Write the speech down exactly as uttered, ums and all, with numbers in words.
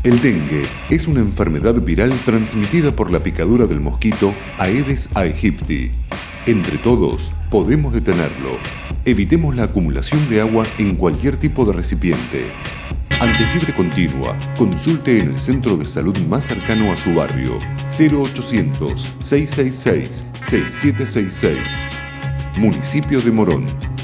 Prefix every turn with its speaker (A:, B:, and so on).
A: El dengue es una enfermedad viral transmitida por la picadura del mosquito Aedes aegypti. Entre todos, podemos detenerlo. Evitemos la acumulación de agua en cualquier tipo de recipiente. Ante fiebre continua, consulte en el centro de salud más cercano a su barrio. cero ochocientos, seiscientos sesenta y seis, sesenta y siete sesenta y seis. Municipio de Morón.